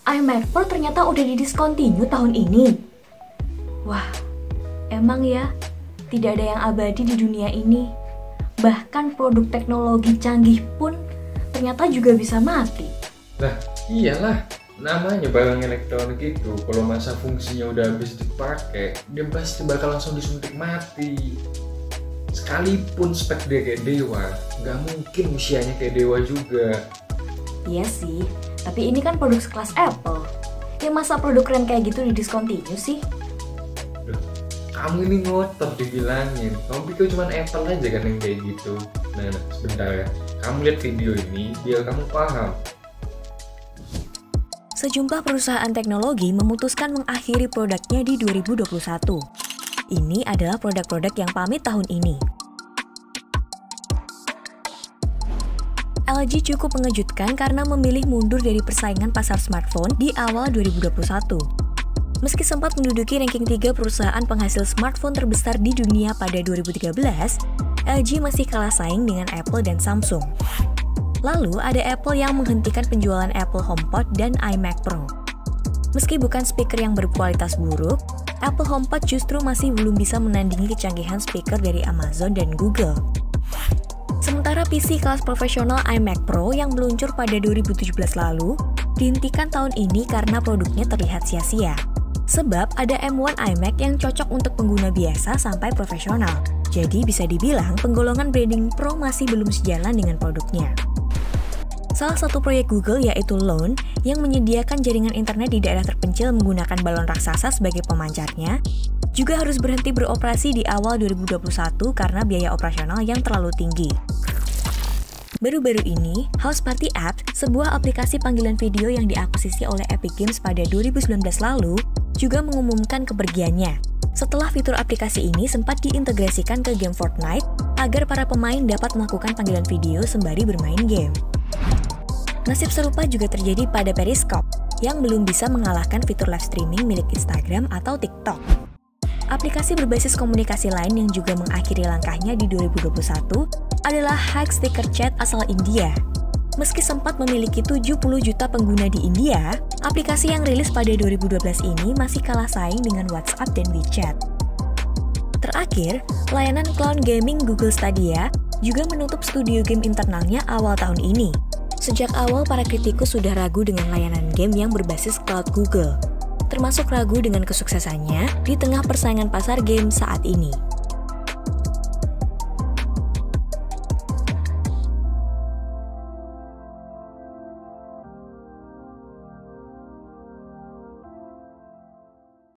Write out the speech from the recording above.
iMac Pro ternyata udah didiscontinue tahun ini. Wah, emang ya, tidak ada yang abadi di dunia ini. Bahkan produk teknologi canggih pun ternyata juga bisa mati. Lah, iyalah. Namanya barang elektronik itu, kalau masa fungsinya udah habis dipakai, dia pasti bakal langsung disuntik mati. Sekalipun spek dia kayak dewa, nggak mungkin usianya kayak dewa juga. Iya sih, tapi ini kan produk sekelas Apple. Ya masa produk keren kayak gitu didiscontinue sih? Duh, kamu ini ngotot dibilangin. Kamu pikir cuma Apple aja kan yang kayak gitu. Nah, sebentar ya. Kamu lihat video ini biar kamu paham. Sejumlah perusahaan teknologi memutuskan mengakhiri produknya di 2021. Ini adalah produk-produk yang pamit tahun ini. LG cukup mengejutkan karena memilih mundur dari persaingan pasar smartphone di awal 2021. Meski sempat menduduki ranking 3 perusahaan penghasil smartphone terbesar di dunia pada 2013, LG masih kalah saing dengan Apple dan Samsung. Lalu ada Apple yang menghentikan penjualan Apple HomePod dan iMac Pro. Meski bukan speaker yang berkualitas buruk, Apple HomePod justru masih belum bisa menandingi kecanggihan speaker dari Amazon dan Google. Sementara PC kelas profesional iMac Pro yang meluncur pada 2017 lalu, dihentikan tahun ini karena produknya terlihat sia-sia. Sebab ada M1 iMac yang cocok untuk pengguna biasa sampai profesional. Jadi bisa dibilang penggolongan branding Pro masih belum sejalan dengan produknya. Salah satu proyek Google yaitu Loon yang menyediakan jaringan internet di daerah terpencil menggunakan balon raksasa sebagai pemancarnya, juga harus berhenti beroperasi di awal 2021 karena biaya operasional yang terlalu tinggi. Baru-baru ini, House Party App, sebuah aplikasi panggilan video yang diakuisisi oleh Epic Games pada 2019 lalu, juga mengumumkan kepergiannya. Setelah fitur aplikasi ini sempat diintegrasikan ke game Fortnite agar para pemain dapat melakukan panggilan video sembari bermain game. Nasib serupa juga terjadi pada Periscope, yang belum bisa mengalahkan fitur live streaming milik Instagram atau TikTok. Aplikasi berbasis komunikasi lain yang juga mengakhiri langkahnya di 2021 adalah Hike Sticker Chat asal India. Meski sempat memiliki 70 juta pengguna di India, aplikasi yang rilis pada 2012 ini masih kalah saing dengan WhatsApp dan WeChat. Terakhir, layanan cloud gaming Google Stadia juga menutup studio game internalnya awal tahun ini. Sejak awal, para kritikus sudah ragu dengan layanan game yang berbasis cloud Google, termasuk ragu dengan kesuksesannya di tengah persaingan pasar game saat ini.